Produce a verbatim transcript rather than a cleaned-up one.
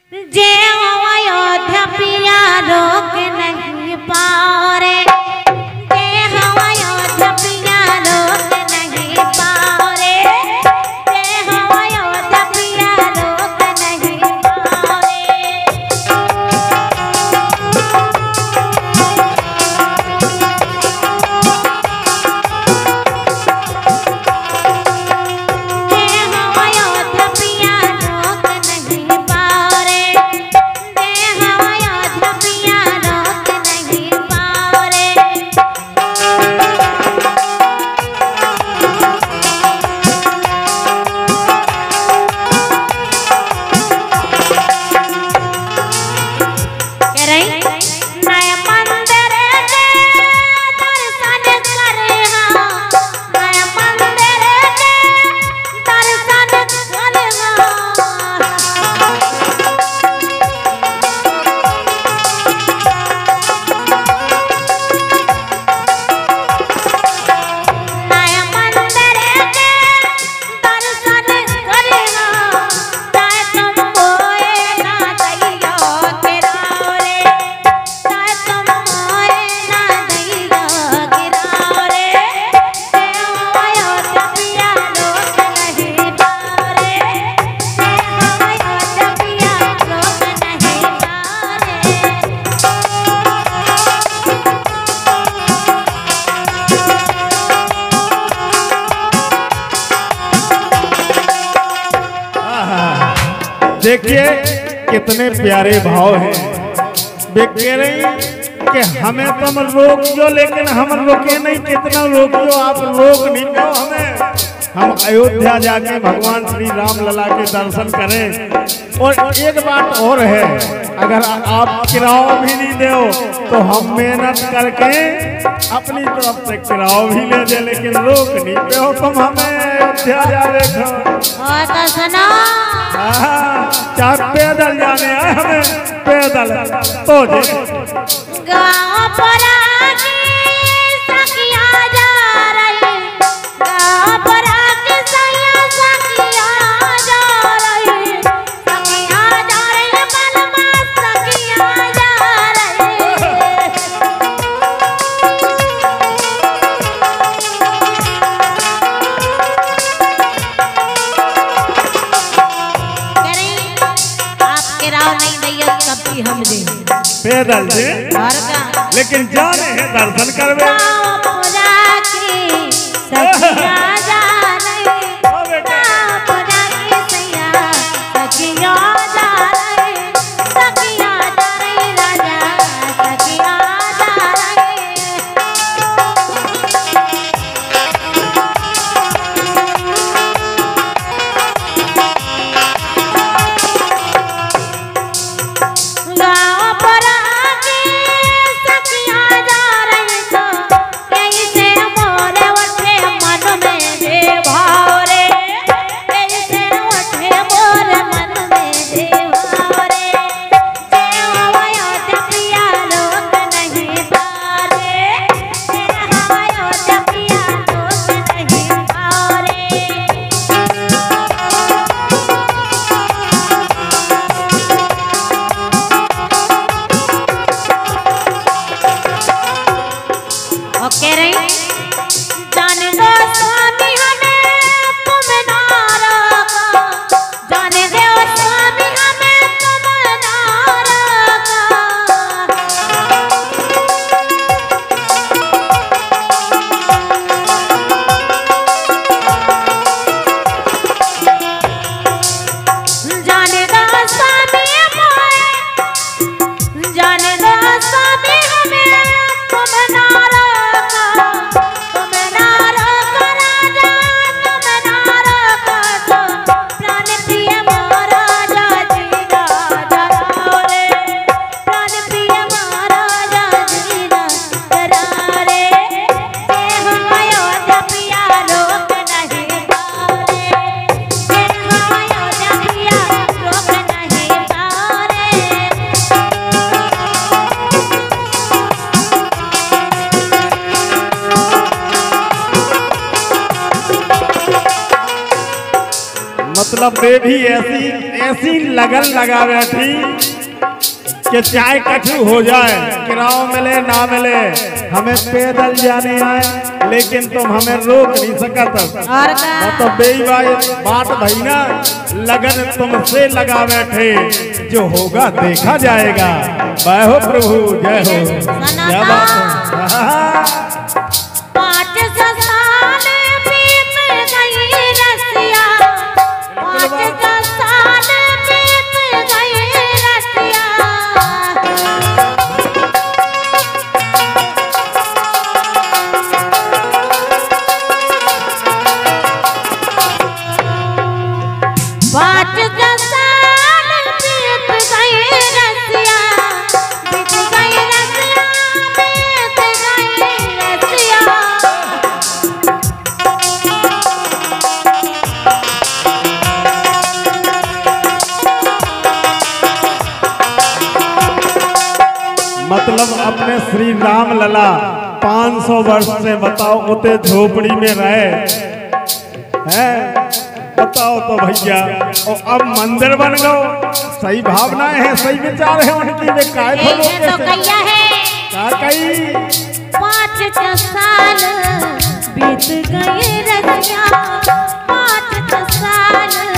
जे अयोध्या पिया रोक नहीं पाओ रे, जे अयोध्या पिया रोक नहीं पाओ रे, जे अयोध्या पिया रोक नहीं पाओ रे। देखिए कितने प्यारे भाव हैं। वे कह रही कि हमें तुम रोक जो, लेकिन हम रोके नहीं। कितना रोक जो, आप रोक नहीं पाओ हमें। हम अयोध्या जाके भगवान श्री राम लला के दर्शन करें। और एक बात और है, अगर आप किराया भी नहीं दो तो हम मेहनत करके अपनी तरफ से किराया भी ले दे, लेकिन रोक नहीं पाओ तुम हमें अयोध्या जा देखो। तो सुनो, चार पैदल जाने आए हमें, पैदल तो गाँव पर आके सखिया जा रही, गाँव पर आके सैया सखिया जा रही, सखिया जा रही, बलमा सखिया जा रही। हम दे पैदल दे, लेकिन जाने हैं दर्शन करवे। सखिया जा रही तो कैसे मोरे उठे मन में मतलब वे भी ऐसी ऐसी लगन लगा बैठी कि चाहे कछु हो जाए, किराओ मिले ना मिले, हमें पैदल जाने आए लेकिन तुम हमें रोक नहीं सकत। और का तो बेईबाई बात भई ना, लगन तुमसे लगा बैठे, जो होगा देखा जाएगा। जय हो प्रभु, जय हो। क्या बात है। पाँच साल बीत गई रसिया, पाँच साल बीत गई रसिया। पाँच साल बीत गई रसिया, बीत गई रसिया, बीत गई रसिया। मतलब अपने श्री राम लला पाँच सौ वर्ष से बताओ उते झोपड़ी में रहे हैं, बताओ तो भैया। और अब मंदिर बन गो, सही भावनाएं हैं, सही विचार है उनकी। वे काय ये तो कैया है। का कही पाँच साल बीत गए रसिया, पाँच साल